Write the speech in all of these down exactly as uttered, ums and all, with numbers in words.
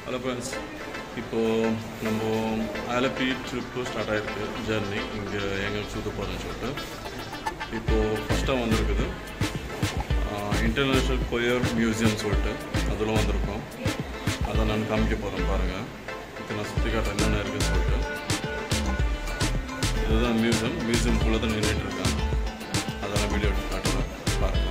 Hello friends, இப்போ நம்ம Alleppey trip start ஆயிருக்கு ஜர்னி இங்கே எங்கே சுற்ற போகிறேன்னு சொல்லிட்டு இப்போ ஃபஸ்ட்டாக வந்திருக்குது இன்டர்நேஷ்னல் கொயர் மியூசியம் சொல்லிட்டு அதில் வந்திருக்கோம். அதை நான் காமிக்க போகிறேன் பாருங்கள். இப்போ நான் சுற்றி காட்ட என்னென்ன இருக்குதுன்னு சொல்லிட்டு இதுதான் மியூசியம் மியூசியம்குள்ளே தான் நின்றுட்டுருக்கேன். அதெல்லாம் வீடியோ எடுத்து காட்டுறேன் பாருங்கள்.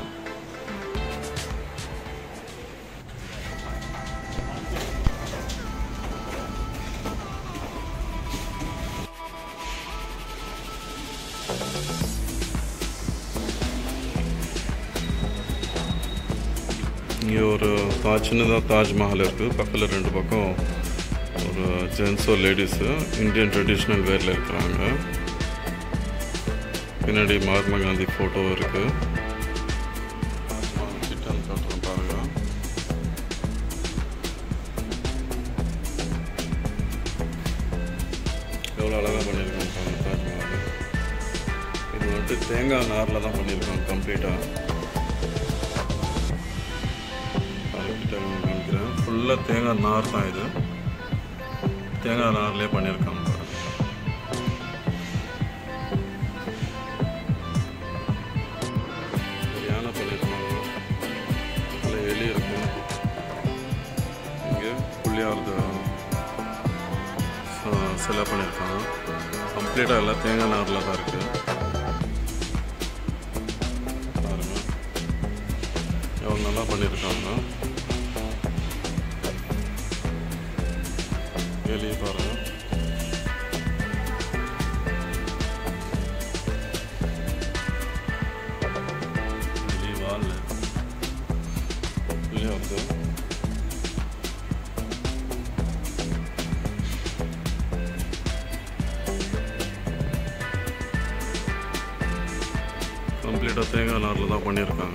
இங்கே ஒரு தாஜ் சின்னதாக தாஜ்மஹால் இருக்குது. பக்கத்தில் ரெண்டு பக்கம் ஒரு ஜென்ஸோ லேடிஸு இந்தியன் ட்ரெடிஷ்னல் வேரில் இருக்கிறாங்க. பின்னாடி மகாத்மா காந்தி ஃபோட்டோ இருக்குது. தாஜ்மஹால் கிட்ட காட்டுறேன் பாருங்க. எவ்வளோ அழகாக பண்ணியிருக்கோம் பாருங்க தாஜ்மஹால். இது வந்துட்டு தேங்காய் நாரில் தான் பண்ணியிருக்கோம் கம்ப்ளீட்டாக. காமிக்கிறேன். ஃபுல்லாக தேங்காய் நார் தான். இது தேங்காய் நார்லேயே பண்ணியிருக்காங்க. யானை பண்ணியிருக்காங்க. அதில் எலி இருக்கு. இங்கே புள்ளியாவது சிலை பண்ணியிருக்காங்க. கம்ப்ளீட்டாக எல்லாம் தேங்காய் நாரில் தான் இருக்குது. பாருங்கள் எவ்வளோ நல்லா பண்ணியிருக்காங்க. எலி பாருங்க. எலி வால் இல்லையா வருது. கம்ப்ளீட்டாக தேங்காய் நாரில் தான் பண்ணியிருக்காங்க.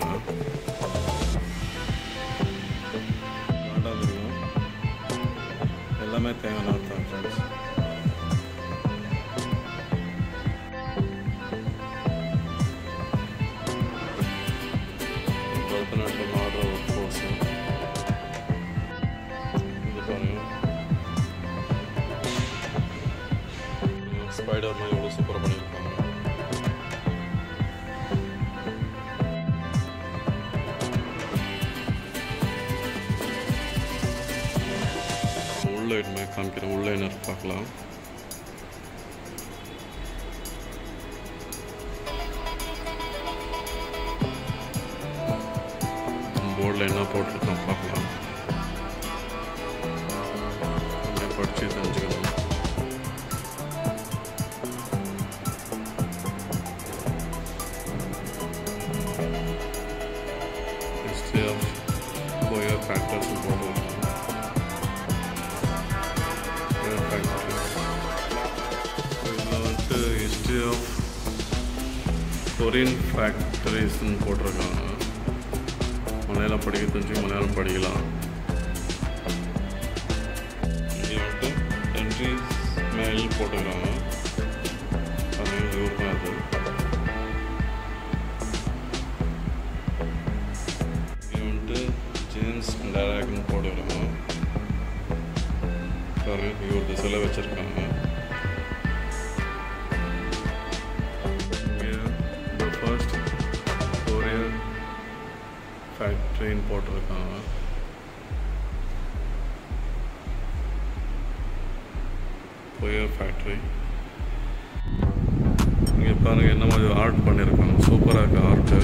எல்லாமே தேங்காய் நார் தான் ஃப்ரெண்ட்ஸ். பரதநாட்டியம் ஆடுற ஒரு கோர்ஸ் இது பாருங்க. ஸ்பைடர் மாதிரி எவ்வளோ சூப்பராக பண்ணியிருக்காங்க. உள்ள இனிமே காமிக்கிறேன். உள்ள என்ன பார்க்கலாம். போர்டில் என்ன போட்டிருக்கான் பார்க்கலாம். படிச்சு தெரிஞ்சுக்கணும். ஹிஸ்ட்ரி ஆஃப் கோயர் ஃபேக்டர்ஸ் போட்டிருக்காங்க. இதில் வந்துட்டு ஹிஸ்ட்ரி ஆஃப் கொரியன் ஃபேக்டரிஸ்ன்னு போட்டிருக்காங்க. மலையாளம் படிக்க தெரிஞ்சு மலையாளம் படிக்கலாம். இங்கே வந்துட்டு என்ட்ரிஸ் மேல் போட்டிருக்காங்க. அது இவருக்கும் அது இங்கே வந்துட்டு ஜேம்ஸ் டைரக்ட்னு போட்டிருக்காங்க. இவருக்கு சிலை வச்சிருக்காங்க. இங்கே ஃபர்ஸ்ட் கொரியர் ஃபேக்ட்ரின்னு போட்டிருக்காங்க. Courier factory. இங்கே பாருங்க என்ன மாதிரி ஆர்ட் பண்ணியிருக்காங்க. சூப்பராக இருக்கு ஆர்ட்டு.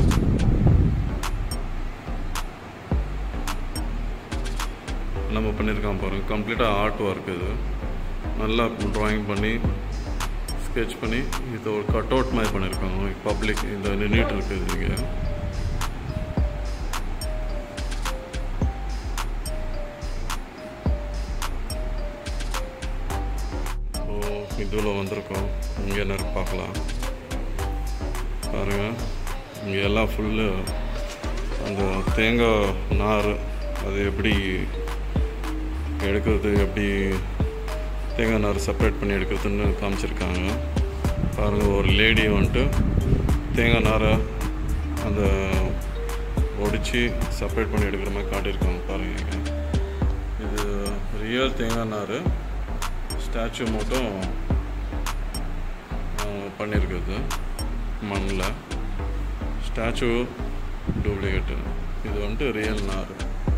நம்ம பண்ணியிருக்கான் பாருங்க. கம்ப்ளீட்டாக ஆர்ட் ஒர்க். இது நல்லா ட்ராயிங் பண்ணி ஸ்கெட்ச் பண்ணி இது ஒரு கட் அவுட் மாதிரி பண்ணியிருக்காங்க. பப்ளிக் இந்த நின்றுட்டு இருக்குது. இங்கே ஸோ இதில் வந்திருக்கோம். இங்கே என்ன பார்க்கலாம் பாருங்கள். இங்கே எல்லாம் ஃபுல்லு அந்த தேங்காய் நார் அது எப்படி எடுக்கிறது, எப்படி தேங்காய் நார் செப்பரேட் பண்ணி எடுக்கிறதுன்னு காமிச்சிருக்காங்க. பாருங்கள் ஒரு லேடி வந்துட்டு தேங்காய் நாரை அந்த ஒடிச்சு செப்பரேட் பண்ணி எடுக்கிற மாதிரி காட்டியிருக்காங்க பாருங்கள். இது ரியல் ரியல் தேங்காய் நார் ஸ்டாச்சு மட்டும் பண்ணியிருக்குது மண்ணில். ஸ்டாச்சு டூப்ளிகேட்டு, இது வந்துட்டு ரியல் நார்.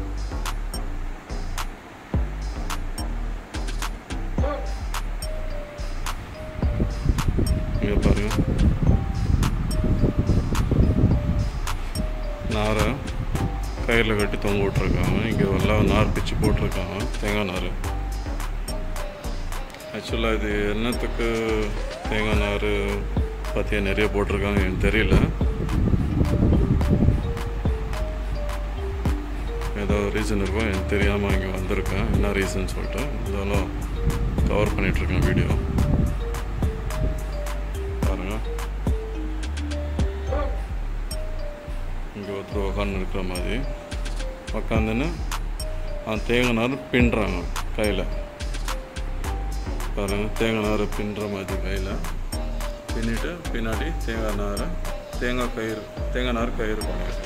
இங்கே பாருங்க, நாரை கயிறில் கட்டி தொங்க விட்ருக்காங்க. இங்கே எல்லாம் நார் பிச்சு போட்டிருக்காங்க, தேங்காய் நார். ஆக்சுவலாக இது என்னத்துக்கு தேங்காய் நார் பற்றிய நிறைய போட்டிருக்காங்க எனக்கு தெரியல. ஏதோ ரீசன் இருக்கும், எனக்கு தெரியாமல் இங்கே வந்திருக்கேன். என்ன ரீசன் சொல்லிட்டு இதெல்லாம் கவர் பண்ணிகிட்ருக்கேன் வீடியோ. பாருங்கள், இங்கே ஒருத்தர் உட்காந்து இருக்கிற மாதிரி உக்காந்துன்னு அந்த தேங்காய் நார் பின்னுறாங்க கையில். பாருங்கள், தேங்காய் நாரை பின்னுற மாதிரி கையில் பின்னிட்டு பின்னாடி தேங்காய் நாரை தேங்காய் கயிறு தேங்காய் நார் கயிறு பண்ணிடுறாங்க.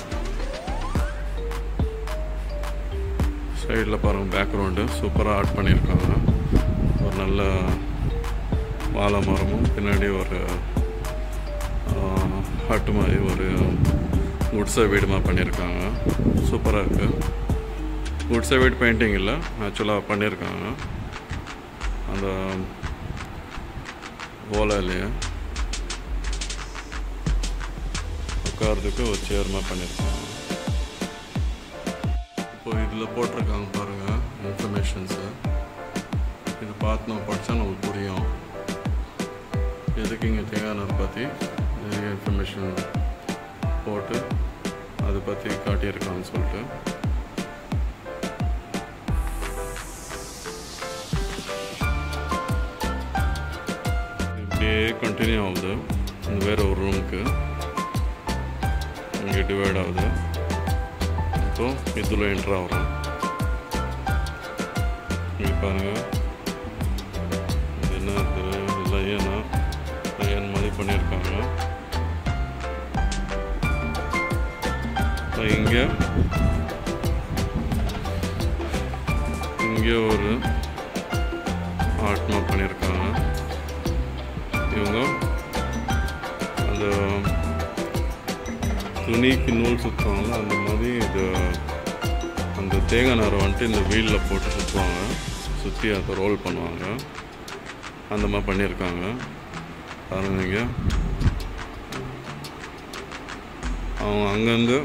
சைடில் பாருங்கள், பேக்ரவுண்டு சூப்பராக ஆட் பண்ணியிருக்காங்க. ஒரு நல்ல வாழை மரமும் பின்னாடி ஒரு ஹட்டு மாதிரி ஒரு குட்ஸை வீடுமா பண்ணியிருக்காங்க. சூப்பராக இருக்குது. குட்ஸை வீடு பெயிண்டிங் இல்லை, ஆக்சுவலாக பண்ணியிருக்காங்க. அந்த ஓலையிலேயே உட்காரதுக்கு ஒரு சேர்மா பண்ணியிருக்காங்க. இப்போ இதில் போட்டிருக்காங்க பாருங்கள் இன்ஃபர்மேஷன்ஸு. இது பார்த்து நம்ம படித்தா நம்மளுக்கு புரியும் எதுக்கு இங்கே தேங்காய் நார் பற்றி நிறைய இன்ஃபர்மேஷன் போட்டு அதை பற்றி காட்டியிருக்கான்னு சொல்லிட்டு. இப்படியே கண்டினியூ ஆகுது. இந்த வேறு ஒரு ரூமுக்கு இங்கே டிவைட் ஆகுது. இப்போ இதில் என்ட்ரு ஆகிறோம். இங்கே பாருங்கள், இது என்ன இது லயனா லயன் மாதிரி பண்ணியிருக்காங்க. இங்கே இங்கே ஒரு ஆர்ட்மா பண்ணியிருக்காங்க. இவங்க அந்த துணிக்கு நூல் சுற்றுவாங்க, அந்த மாதிரி இது அந்த தேங்காய் நாரை வந்துட்டு இந்த வீலில் போட்டு சுற்றுவாங்க, சுற்றி அதை ரோல் பண்ணுவாங்க. அந்த மாதிரி பண்ணியிருக்காங்க. பாருங்க, அவங்க அங்கேருந்து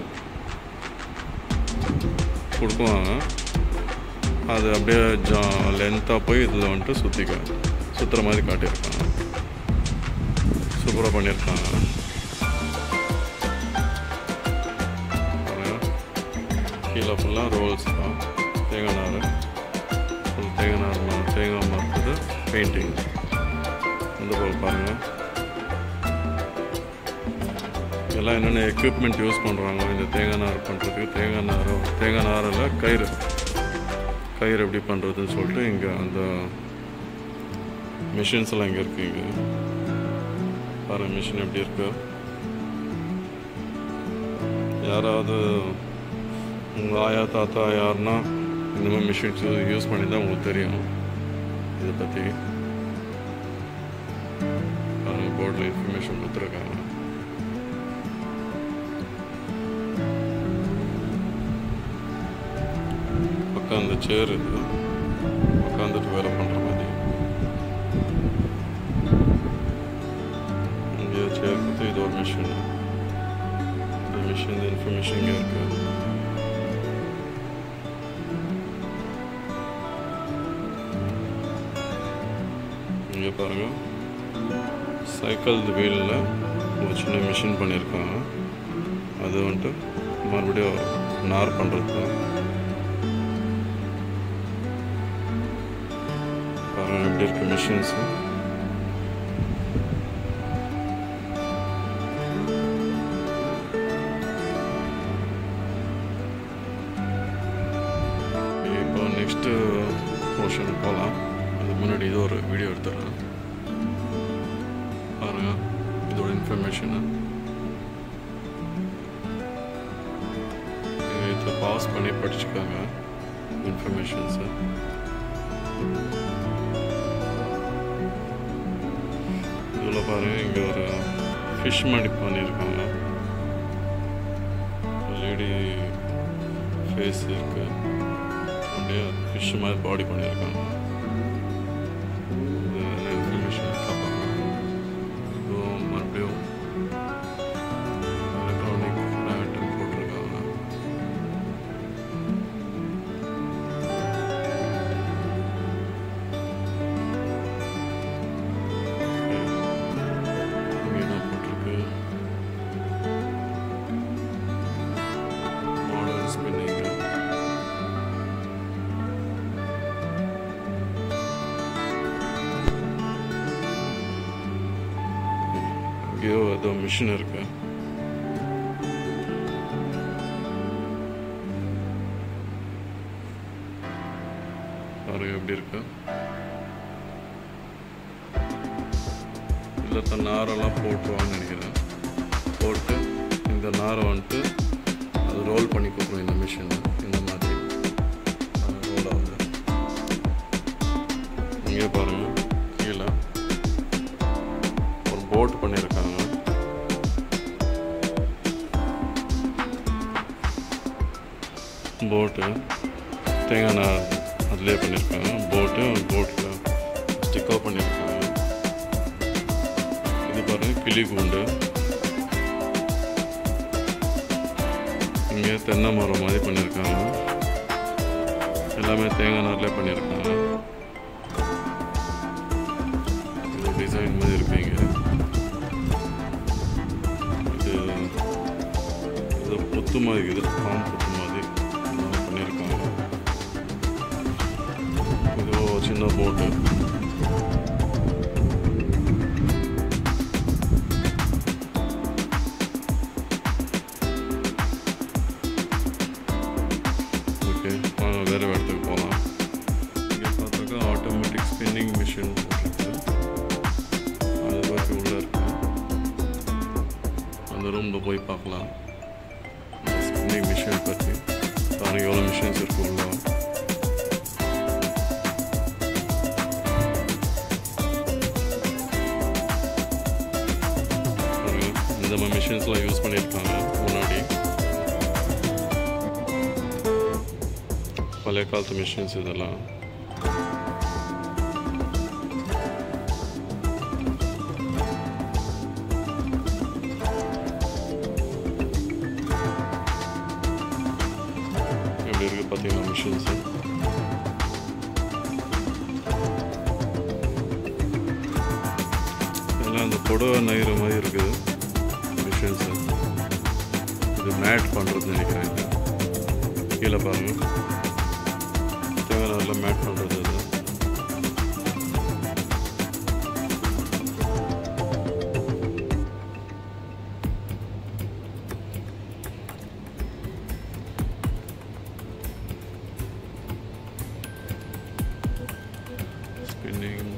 கொடுக்குவாங்க, அது அப்படியே ஜா லென்த்தாக போய் இதில் வந்துட்டு சுற்றிக்க சுற்றுற மாதிரி காட்டியிருக்காங்க. சூப்பராக பண்ணியிருக்காங்க. கீழே ஃபுல்லாக ரோல்ஸ் தான் தேங்காய் நார். ஃபுல் தேங்காய் நார் தேங்காய் மரத்துது பெயிண்டிங். இந்த போல் பாருங்கள், எல்லாம் என்னென்ன எக்யூப்மெண்ட் யூஸ் பண்ணுறாங்க இந்த தேங்காய் நார் பண்ணுறதுக்கு. தேங்காய் நார் தேங்காய் நாரில் கயிறு கயிறு எப்படி பண்ணுறதுன்னு சொல்லிட்டு இங்கே அந்த மிஷின்ஸ் எல்லாம் இங்கே இருக்குது. இங்கே பாருங்கள் மிஷின் எப்படி இருக்கு. யாராவது உங்கள் ஆயா தாத்தா யாருன்னா இந்த மாதிரி மிஷின்ஸ் யூஸ் பண்ணி தான் உங்களுக்கு தெரியும் இதை பற்றி. பாருங்கள், போர்டில் இன்ஃபர்மேஷன் கொடுத்துருக்காங்க. உட்காந்து சேர் இது உட்காந்துட்டு வேலை பண்ணுற மாதிரி. இங்கே சேர் கொடுத்து இது ஒரு மிஷின். இந்த மிஷின் இன்ஃபர்மேஷன் இங்கே இருக்கு. இங்கே பாருங்கள், சைக்கிள் வீலில் ஒரு சின்ன மிஷின் பண்ணியிருக்காங்க. அது வந்துட்டு மறுபடியும் நார் பண்ணுறது தான். பாருங்கள் எப்படி இருக்கு மிஷின்ஸு. இப்போ நெக்ஸ்ட்டு போர்ஷன் போகலாம். அதுக்கு முன்னாடி இது ஒரு வீடியோ எடுத்துடுறேன். பாருங்க இதோட இன்ஃபர்மேஷனு இதை பாஸ் பண்ணி படிச்சுக்காங்க இன்ஃபர்மேஷன்ஸு. பாருங்கள், இங்கே ஒரு ஃபிஷ் மாதிரி பண்ணியிருக்காங்க. லேடி ஃபேஸ் இருக்கு, அப்படியே ஃபிஷ் மாதிரி பாடி பண்ணியிருக்காங்க. இது இன்ஃபர்மேஷன் பார்க்கலாம். இப்போ மறுபடியும் எலக்ட்ரானிக் லேண்டன் போட்டிருக்காங்க. இங்கே என்ன போட்டிருக்கு, மாடல் ஸ்பின்னிங். இங்கே ஏதோ மிஷின் இருக்கு. பாருங்க எப்படி இருக்கு. இல்லை தன் நாரெல்லாம் போட்டுருவான்னு நினைக்கிறேன். போட்டு இந்த நாரை வந்துட்டு அது ரோல் பண்ணி கொடுக்குறோம். இந்த மிஷின் இந்த மாதிரி ரோல் ஆகுது. இங்கே பாருங்க, கீழே ஒரு போட் பண்ணியிருக்காங்க. போட்டு தேங்காய் நார் அதிலே பண்ணியிருக்காங்க. போட்டு போட்டில் ஸ்டிக்கோ பண்ணியிருக்காங்க. இது பாருங்கள் கிளி கூண்டு. இங்கே தென்னை மரம் மாதிரி பண்ணியிருக்காங்க. எல்லாமே தேங்காய் நார்லேயே பண்ணியிருக்காங்க. இது டிசைன் மாதிரி இருக்குங்க. இது இது புத்து மாதிரி இருக்குது, பாம்பு புத்து மாதிரி பண்ணியிருக்காங்க. இது சின்ன போட்டு. ஓகே, வாங்க வேறு இடத்துக்கு போகலாம். இங்கே பார்த்தாக்கா ஆட்டோமேட்டிக் ஸ்பின்னிங் மிஷின் போட்டிருக்கு. அது பற்றி உள்ளே இருக்கு. அந்த ரூமில் போய் பார்க்கலாம் ஸ்பின்னிங் மிஷின் பற்றி. பாருங்கள் எவ்வளோ மிஷின்ஸ் இருக்கு உள்ள. இந்த மாதிரி மிஷின்ஸ்லாம் யூஸ் பண்ணியிருக்காங்க முன்னாடி. பழைய காலத்து மிஷின்ஸ் இதெல்லாம். எப்படி இருக்குது பார்த்தீங்கன்னா மிஷின்ஸு. எல்லாம் அந்த புடவை நெய்கிற மாதிரி இருக்குது மிஷின்ஸு. இது மேட் பண்ணுறது நினைக்கிறேன். இது கீழே பாருங்கள், தேங்காய் நல்லா மேட் பண்ணுறது. அது ஸ்பின்னிங்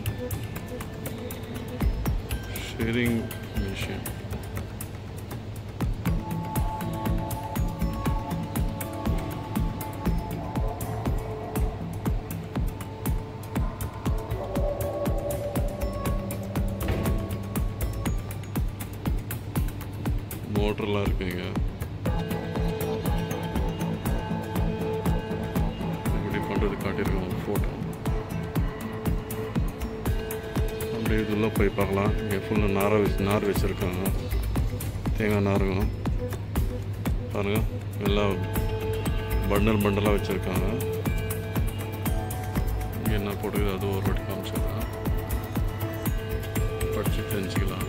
ஷேரிங் மிஷின். மோட்டர்லாம் இருக்குங்க. இப்படி பண்ணுறது காட்டியிருக்காங்க ஃபோட்டோ. அப்படியே இதெல்லாம் போய் பார்க்கலாம். இங்கே ஃபுல்லாக நாரை வச்சு நார் வச்சுருக்காங்க. தேங்காய் நாருங்க பாருங்கள், எல்லாம் பண்டல் பண்டலாக வச்சுருக்காங்க. இங்கே என்ன போட்டுக்குது அது ஒரு வாட்டி காமிச்சிருக்கேன், படித்து தெரிஞ்சுக்கலாம்.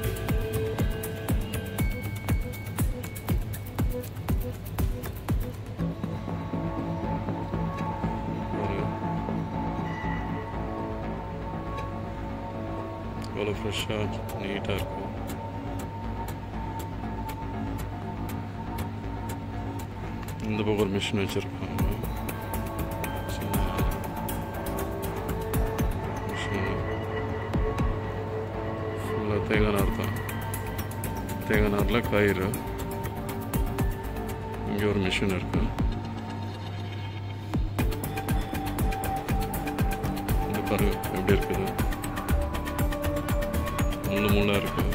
எவ்வளோ ஃப்ரெஷ்ஷாக நீட்டாக இருக்கும். இந்த பக்கம் ஒரு மிஷின் வச்சுருக்காங்க. சின்ன மிஷின் ஃபுல்லாக தேங்காய் நார் தான். தேங்காய் நாரில் கயிறு. இங்கே ஒரு மிஷின் இருக்கு. இந்த பாருங்க எப்படி இருக்குது. முள்ளு முள்ளாக இருக்குது.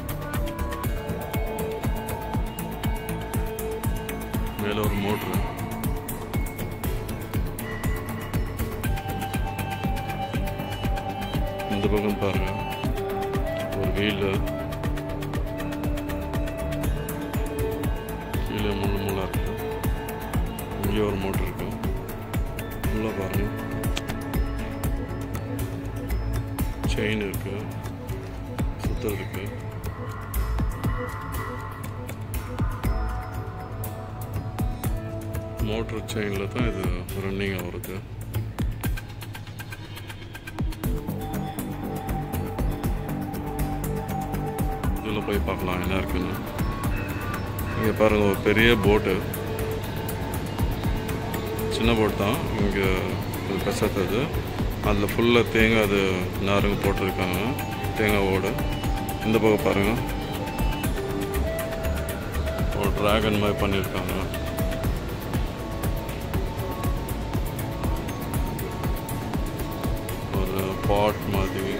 மேலே ஒரு மோட்ரு. இந்த பக்கம் பாருங்க, ஒரு வீலு, கீழே முள்ளு முள்ளாக இருக்குது. இங்கே ஒரு மோட்ரு இருக்கு. உள்ள பாருங்க, செயின் இருக்கு, சுத்தல் இருக்கு. மோட்ரு செயினில் தான் இது ரன்னிங் ஆகுறது. இதில் போய் பார்க்கலாம் என்ன இருக்குன்னு. இங்கே பாருங்க, ஒரு பெரிய போட்டு, சின்ன போட் தான். இங்கே கசத்தது, அதில் ஃபுல்லாக தேங்காய் அது நாருங்க போட்டிருக்காங்க, தேங்காய் ஓடு. இந்த பக்கம் பாருங்கள், ஒரு ட்ராகன் மாதிரி பண்ணியிருக்காங்க. ஒரு பாட் மாதிரி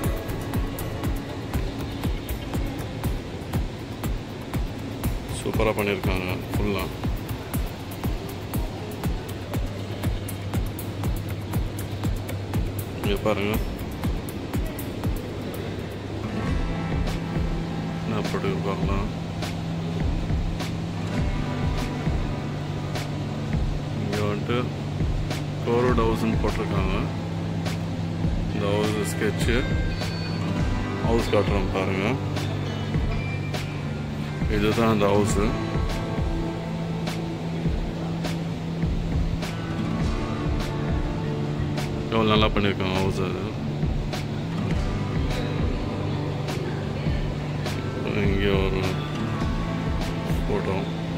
சூப்பராக பண்ணியிருக்காங்க ஃபுல்லாக. இங்கே பாருங்க, என்ன போட்டு பார்க்கலாம். இங்கே வந்துட்டு கோரோட் ஹவுஸ்ன்னு போட்டிருக்காங்க. இந்த ஹவுஸ் ஸ்கெட்சு ஹவுஸ் காட்டுறோம் பாருங்க. இதுதான் அந்த ஹவுஸு. எவ்வளோ நல்லா பண்ணியிருக்காங்க ஹவுஸ். அது இங்கே ஒரு ஃபோட்டோ,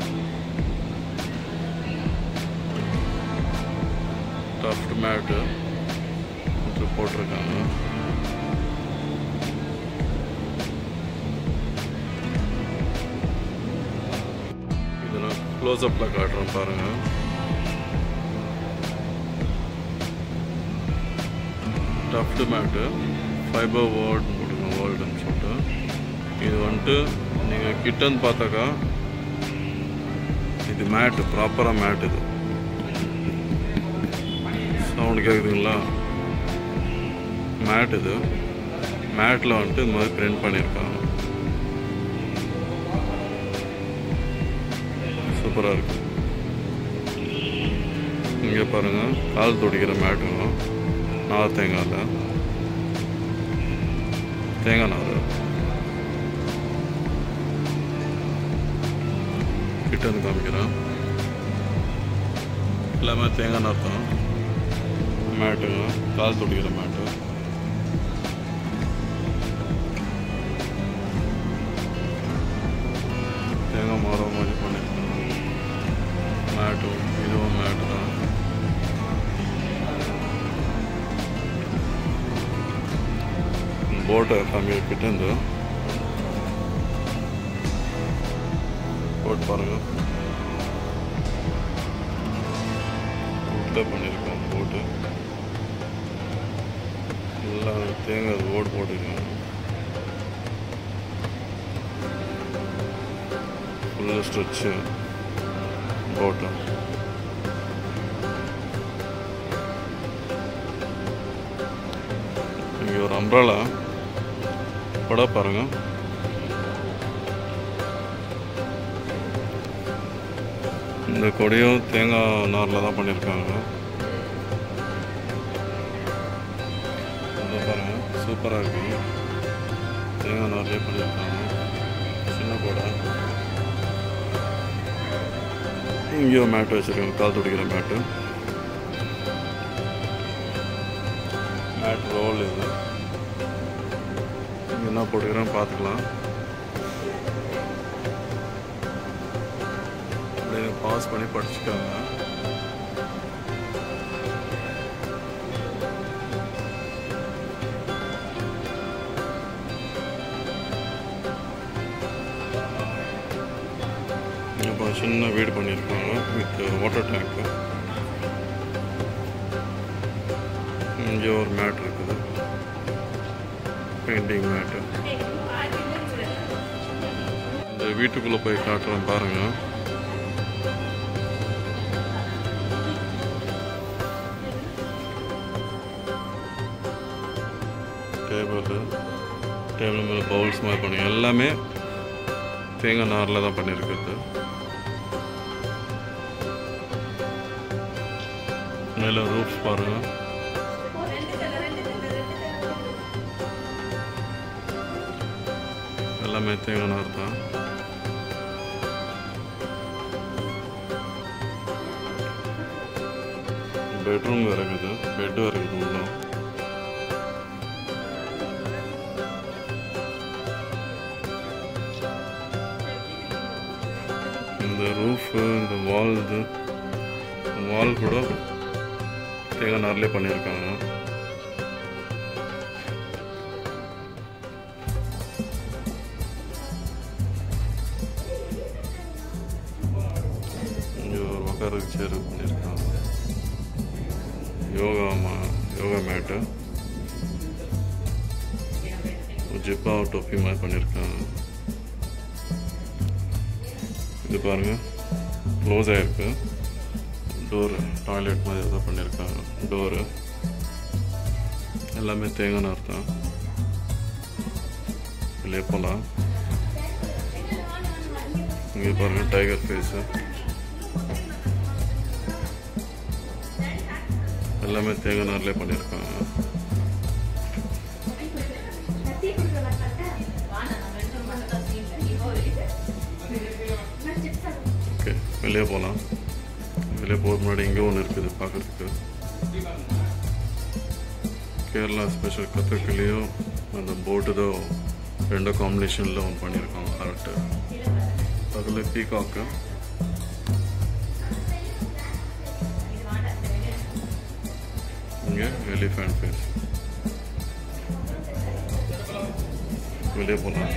டஃப்ட் மேட்டு போட்டிருக்காங்க. இதெல்லாம் க்ளோஸ்அப்பில் காட்டுறோம் பாருங்க. டஃப்ட் மேட்டு, ஃபைபர் வேர்ல்டு போட்டுருக்கோம், வேர்ல்டுன்னு சொல்லிட்டு. இது வந்துட்டு நீங்கள் கிட்டன்னு பார்த்தாக்கா இது மேட்டு, ப்ராப்பராக மேட். இது சவுண்டு கேட்குதுங்களா? மேட். இது மேட்டில் வந்துட்டு இந்த மாதிரி பிரிண்ட் பண்ணியிருக்காங்க. சூப்பராக இருக்கு. இங்கே பாருங்கள், கால் துடிக்கிற மேட்டுங்க, நார் தேங்காயில், தேங்காய் நார். கிட்ட இருந்து காமிக்கிறேன், எல்லாமே தேங்காய் நார் தான். மேட்டுங்க, கால் துடிக்கிற மேட்டு. தேங்காய் மரம் மாதிரி பண்ணியிருக்காங்க. மேட்டும் இதுவும் மேட்டு தான். போட்டை காமி கிட்டேருந்து போட் பாருங்க, உள்ள பண்ணியிருக்கோம் போட்டு. எல்லாம் தேங்காய் ஓடு போட்டிருக்காங்க. ஃபுல்லு ஸ்ட்ரெச்சு போட்டு. இங்கே ஒரு அம்ப்ரலா கூட பாருங்க. இந்த கொடியும் தேங்காய் நாரில் தான் பண்ணியிருக்காங்க. இதை பாருங்க, சூப்பராக இருக்கு. தேங்காய் நார்லேயே பண்ணியிருக்காங்க. சின்ன கொடை. இங்கேயோ மேட்டு வச்சுருக்காங்க, கால் துடிக்கிற மேட்டு. Mat role. இது இங்கே என்ன போட்டுக்கிறேன்னு பார்த்துக்கலாம். பாஸ் பண்ணி படிச்சுக்காங்க. இப்போ சின்ன வீடு பண்ணியிருக்காங்க வித் வாட்டர் டேங்க்கு. இங்கே ஒரு மேட் இருக்குது, பெயிண்டிங் மேட்டு. வீட்டுக்குள்ளே போய் காட்டுறேன் பாருங்கள். டேபிள் டேபிள் மேலே பவுல்ஸ் மாதிரி பண்ணி எல்லாமே தேங்காய் நாரில் தான் பண்ணியிருக்கிறது. மேலே ரூஃப் பாருங்கள். எல்லாமே தேங்காய் நார் தான். பெட்ரூம் இருக்குது, பெட்டும் இருக்குது உள்ள. இந்த ரூஃபு, இந்த வால், இது வால் கூட தேங்காய் நார்லேயே பண்ணியிருக்காங்க. இங்கே ஒரு உட்கார சேர் பண்ணியிருக்காங்க. யோகா மா யோகா மேட்டு, ஜிப்பா டொப்பி மாதிரி பண்ணியிருக்காங்க. இது பாருங்கள், க்ளோஸ் ஆகிருக்கு. டோரு டாய்லெட் மாதிரி எதாவது பண்ணியிருக்காங்க. டோரு எல்லாமே தேங்காய் நார் தான். வெளியே போகலாம். இங்கே பாருங்கள், டைகர் ஃபேஸு. எல்லாமே தேங்காய் நார்லேயே பண்ணியிருக்காங்க. ஓகே, வெளியே போகலாம். வெளியே போக முன்னாடி இங்கே ஒன்று இருக்குது பார்க்குறதுக்கு. கேரளா ஸ்பெஷல் கதகளியும் அந்த போட்டுதோ ரெண்டோ காம்பினேஷனில் ஒன்று பண்ணியிருக்காங்க. கரெக்டு. அதில் பீகாக்கு, இங்கே எலிஃபண்ட் ஃபேஸ். வெளியே போகலாம்.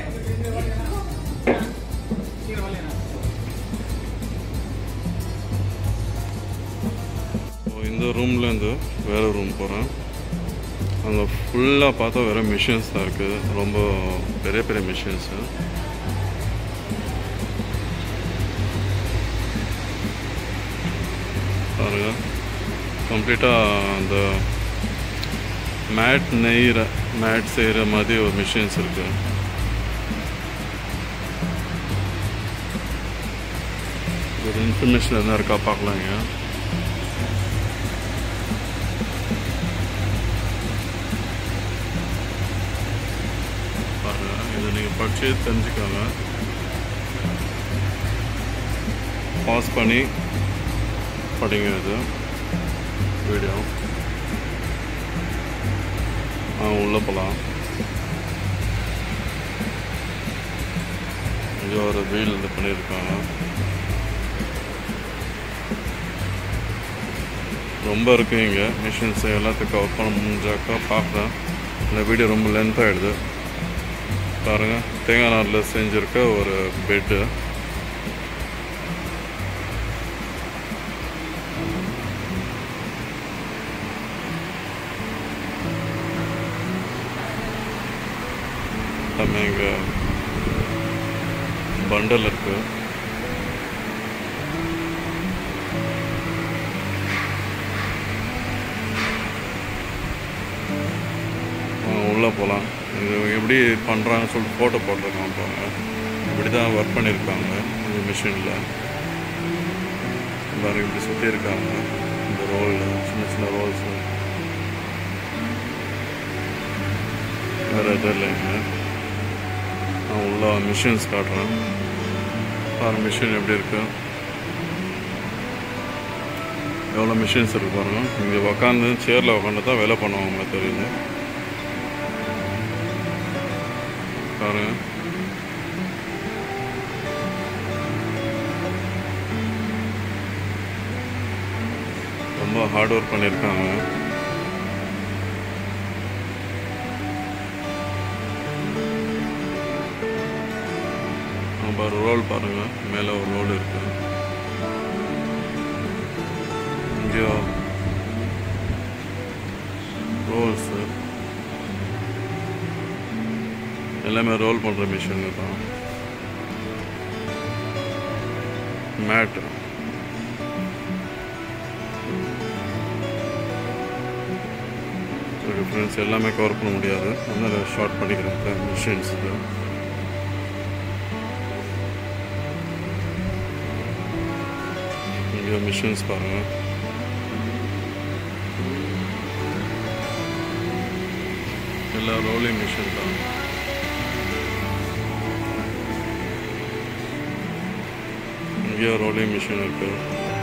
இந்த ரூம்லேருந்து வேறு ரூம் போகிறேன். அங்கே ஃபுல்லாக பார்த்தா வேறு மிஷின்ஸ் தான் இருக்குது. ரொம்ப பெரிய பெரிய மிஷின்ஸு. பாருங்க, கம்ப்ளீட்டாக அந்த மேட் நெய்கிற மேட் செய்கிற மாதிரி ஒரு மிஷின்ஸ் இருக்குது. ஒரு இன்ஃபர்மேஷன் என்ன இருக்கா பார்க்கலாங்க. பாருங்க, இதை நீங்கள் படிச்சு தெரிஞ்சுக்கோங்க. பாஸ் பண்ணி படிங்க இது வீடியோ. ஆ உள்ளே போகலாம். இங்கே ஒரு வீல் இது பண்ணியிருக்காங்க. ரொம்ப இருக்குது இங்கே மிஷின்ஸ். எல்லாத்தையும் கவர் பண்ண முடிஞ்சாக்கா பார்க்குறேன். இந்த வீடியோ ரொம்ப லென்த் ஆகிடுது. பாருங்கள், தேங்காய் நாரில் செஞ்சுருக்க ஒரு பெட்டு. எல்லாமே இங்கே பண்டல் இருக்குது. உள்ளே போகலாம். இது எப்படி பண்ணுறாங்கன்னு சொல்லிட்டு ஃபோட்டோ போட்டிருக்காங்க. பாருங்க, இப்படி தான் ஒர்க் பண்ணியிருக்காங்க இந்த மிஷினில். பாருங்க, இப்படி சுற்றி இருக்காங்க. இந்த ரோலில் சின்ன சின்ன ரோல்ஸு வேறு எதுவும் இல்லைங்க. நான் உள்ள மிஷின்ஸ் காட்டுறேன். பாருங்க மிஷின் எப்படி இருக்கு, எவ்வளோ மிஷின்ஸ் இருக்கு பாருங்க. இங்கே உக்காந்து சேரில் உக்காந்து தான் வேலை பண்ணுவாங்க தெரியுது. பாருங்க, ரொம்ப ஹார்ட் ஒர்க் பண்ணியிருக்காங்க. ஒரு ரோல் பாருங்க, மேலே ஒரு ரோல் இருக்கு. இங்கே ரோல்ஸ் எல்லாமே ரோல் பண்ணுற மிஷின் தான். மேட். ஓகே ஃப்ரெண்ட்ஸ், எல்லாமே கவர் பண்ண முடியாது, அதனால் ஷார்ட் பண்ணிக்கிறேன் மிஷின்ஸ். இது இங்கே மிஷின்ஸ் பாருங்கள். எல்லா ரோலிங் மிஷின் தான். இங்கே ரோலிங் மிஷின் இருக்குது.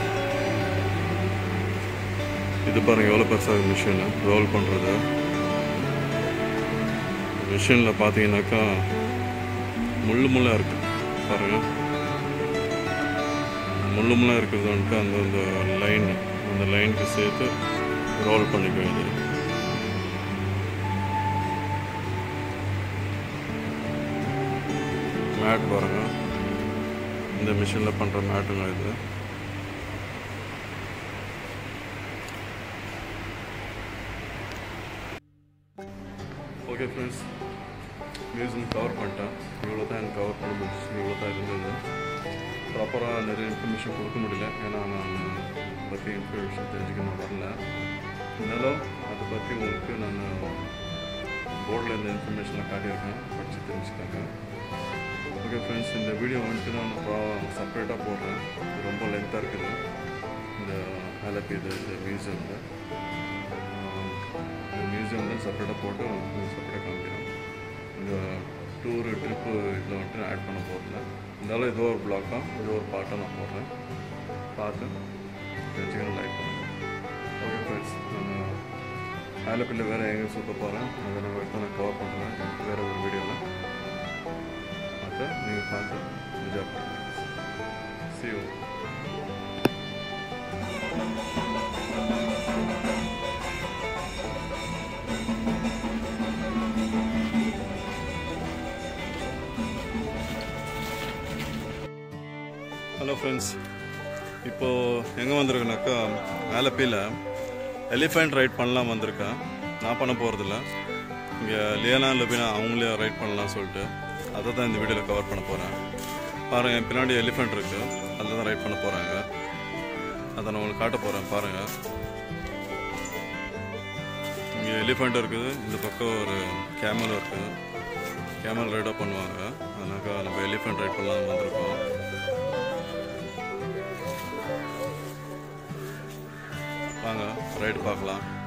இது பாருங்கள் எவ்வளோ பெருசாக மிஷின் ரோல் பண்ணுறது. மிஷினில் பார்த்தீங்கன்னாக்கா முள்ளு முள்ளாக இருக்குது பாருங்கள். முள்ளு முள்ளாக இருக்கிறது வந்துட்டு அந்தந்த லைன் அந்த லைனுக்கு சேர்த்து ரோல் பண்ணிக்கும். இது மேட் பாருங்கள், இந்த மிஷினில் பண்ணுற மேட்டுங்க இது. ஓகே ஃப்ரெண்ட்ஸ், மியூசியம் கவர் பண்ணிட்டேன். இவ்வளோ தான் எனக்கு கவர் பண்ண முடிச்சு, இவ்வளோ தான் இருந்தது. ப்ராப்பராக நிறைய இன்ஃபர்மேஷன் கொடுக்க முடியல, ஏன்னா நான் பற்றி இன்ஃபர்மேஷன் தெரிஞ்சுக்க நான் வரல. இருந்தாலும் அதை பற்றி உங்களுக்கு நான் போர்டில் இந்த இன்ஃபர்மேஷனை காட்டியிருக்கேன், படித்து தெரிஞ்சுக்காங்க. ஓகே ஃப்ரெண்ட்ஸ், இந்த வீடியோ வந்துட்டு நான் செப்பரேட்டாக போடுறேன். ரொம்ப லென்த்தாக இருக்குது இந்த ஆலப்பி இது இந்த மியூசியமில். இந்த மியூசியமில் செப்பரேட்டாக போட்டு செப்பரேட்டாக காமிக்கிறேன். இந்த டூரு ட்ரிப்பு இதில் வந்துட்டு ஆட் பண்ண போகிறேன். இருந்தாலும் ஏதோ ஒரு பிளாக்காக ஏதோ ஒரு பாட்டாக நான் போடுறேன். பார்த்து தெரிஞ்சுக்கணும், லைக் பண்ணுங்கள். ஓகே ஃப்ரெண்ட்ஸ், நான் ஆலப்பியில் வேறு எங்கே சுற்ற போகிறேன், அதை நான் எடுத்து நான் கவர் பண்ணுறேன் வேறு ஒரு வீடியோவில். பார்த்து நீங்கள் பார்த்து என்ஜாய் பண்ணுங்கள். See you. ஹலோ ஃப்ரெண்ட்ஸ், இப்போது எங்கே வந்திருக்கேனாக்கா ஆலப்பியில் எலிஃபெண்ட் ரைட் பண்ணலாம் வந்திருக்கேன். நான் பண்ண போகிறதில்ல, இங்கே லியானா லபினா அவங்களே ரைட் பண்ணலாம் சொல்லிட்டு அதை தான் இந்த வீடியோவில் கவர் பண்ண போகிறேன். பாருங்கள், என் பின்னாடி எலிஃபெண்ட் இருக்குது, அதில் தான் ரைட் பண்ண போகிறாங்க. அதை நான் உங்களுக்கு காட்ட போகிறேன். பாருங்கள், இங்கே எலிஃபெண்ட் இருக்குது, இந்த பக்கம் ஒரு கேமல் இருக்குது. கேமல் ரைடாக பண்ணுவாங்க, அதனாக்கா நம்ம எலிஃபெண்ட் ரைட் பண்ணலாம் வந்திருக்கோம். வாங்க ரைடு பார்க்கலாம்.